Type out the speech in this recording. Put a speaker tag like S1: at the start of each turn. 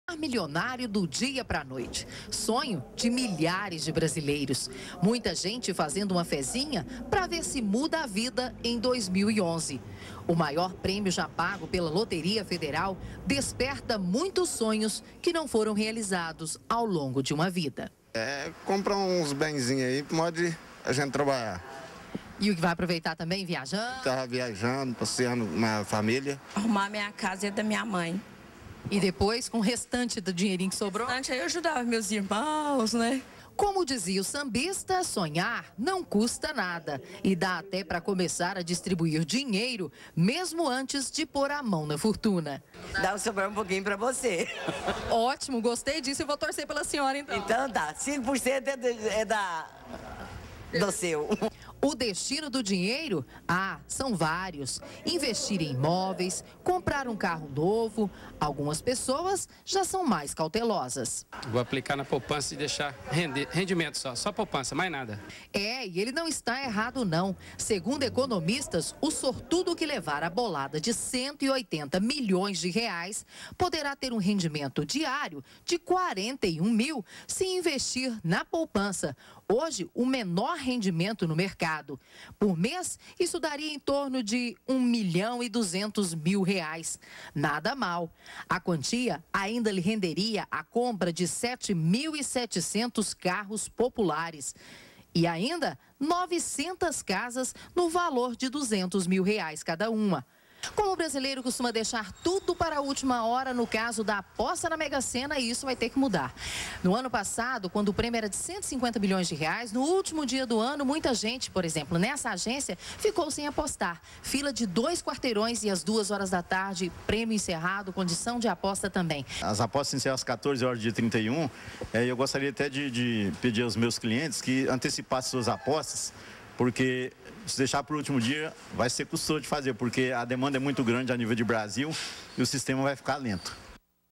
S1: Milionário do dia para a noite. Sonho de milhares de brasileiros. Muita gente fazendo uma fezinha para ver se muda a vida em 2011. O maior prêmio já pago pela Loteria Federal desperta muitos sonhos que não foram realizados ao longo de uma vida.
S2: Comprar uns benzinhos aí, pode a gente trabalhar.
S1: E o que vai aproveitar também viajando?
S2: Estava viajando, passeando na família.
S3: Arrumar minha casa e a da minha mãe.
S1: E depois, com o restante do dinheirinho que sobrou?
S3: Antes aí eu ajudava meus irmãos, né?
S1: Como dizia o sambista, sonhar não custa nada. E dá até para começar a distribuir dinheiro, mesmo antes de pôr a mão na fortuna.
S4: Dá um sobrar um pouquinho para você.
S1: Ótimo, gostei disso e vou torcer pela senhora, então.
S4: Então tá, 5% do seu.
S1: O destino do dinheiro? São vários. Investir em imóveis, comprar um carro novo. Algumas pessoas já são mais cautelosas.
S5: Vou aplicar na poupança e deixar rendimento só poupança, mais nada.
S1: E ele não está errado não. Segundo economistas, o sortudo que levar a bolada de 180 milhões de reais poderá ter um rendimento diário de 41 mil se investir na poupança. Hoje, o menor rendimento no mercado. Por mês, isso daria em torno de R$1.200.000. Nada mal. A quantia ainda lhe renderia a compra de 7.700 carros populares. E ainda 900 casas no valor de R$200 mil cada uma. Como o brasileiro costuma deixar tudo para a última hora, no caso da aposta na Mega Sena, isso vai ter que mudar. No ano passado, quando o prêmio era de 150 milhões de reais, no último dia do ano, muita gente, por exemplo, nessa agência, ficou sem apostar. Fila de 2 quarteirões e às 2 horas da tarde, prêmio encerrado, condição de aposta também.
S6: As apostas encerram às 14 horas do dia 31. Eu gostaria até de pedir aos meus clientes que antecipassem suas apostas, porque se deixar para o último dia vai ser custoso de fazer, porque a demanda é muito grande a nível de Brasil e o sistema vai ficar lento.